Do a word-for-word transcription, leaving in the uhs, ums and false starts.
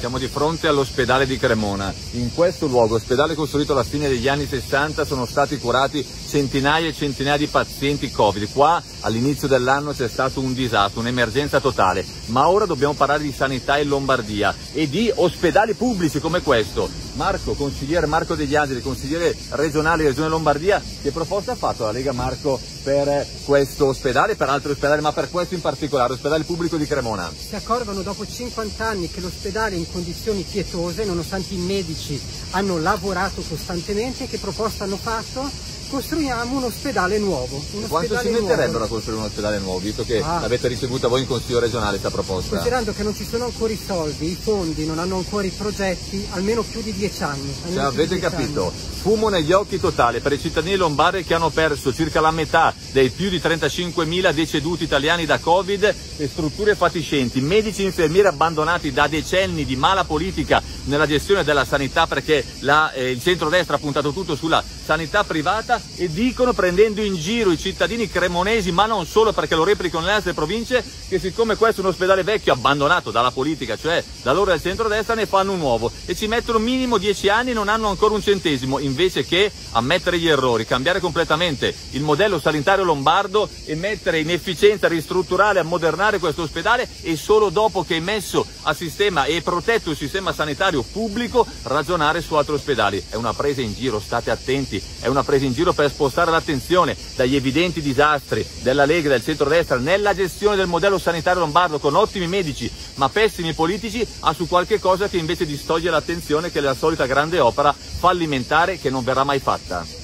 Siamo di fronte all'ospedale di Cremona. In questo luogo, ospedale costruito alla fine degli anni sessanta, sono stati curati centinaia e centinaia di pazienti Covid. Qua all'inizio dell'anno c'è stato un disastro, un'emergenza totale, ma ora dobbiamo parlare di sanità in Lombardia e di ospedali pubblici come questo. Marco, consigliere Marco Degli Angeli, consigliere regionale Regione Lombardia, che proposta ha fatto la Lega, Marco, per questo ospedale, per altri ospedali, ma per questo in particolare, ospedale pubblico di Cremona? Si accorgono dopo cinquanta anni che l'ospedale è in condizioni pietose, nonostante i medici hanno lavorato costantemente. Che proposta hanno fatto? Costruiamo un ospedale nuovo. Un Quanto ospedale si metterebbero nuovo. a costruire un ospedale nuovo, visto che ah. l'avete ricevuta voi in Consiglio regionale questa proposta? Considerando che non ci sono ancora i soldi, i fondi, non hanno ancora i progetti, almeno più di dieci anni. Cioè, avete capito? Anni. Fumo negli occhi totale per i cittadini lombardi che hanno perso circa la metà dei più di trentacinquemila deceduti italiani da Covid, e strutture fatiscenti, medici e infermieri abbandonati da decenni di mala politica nella gestione della sanità, perché la, eh, il centrodestra ha puntato tutto sulla sanità privata, e dicono, prendendo in giro i cittadini cremonesi, ma non solo, perché lo replicano nelle altre province, che siccome questo è un ospedale vecchio abbandonato dalla politica, cioè da loro del centrodestra, ne fanno un nuovo e ci mettono minimo dieci anni e non hanno ancora un centesimo, invece che ammettere gli errori, cambiare completamente il modello sanitario lombardo e mettere in efficienza, ristrutturare, ammodernare questo ospedale, e solo dopo che è messo a sistema e protetto il sistema sanitario pubblico ragionare su altri ospedali. È una presa in giro, state attenti, è una presa in giro per spostare l'attenzione dagli evidenti disastri della Lega e del centrodestra nella gestione del modello sanitario lombardo, con ottimi medici ma pessimi politici, a su qualche cosa che invece distoglie l'attenzione, che è la solita grande opera fallimentare che non verrà mai fatta.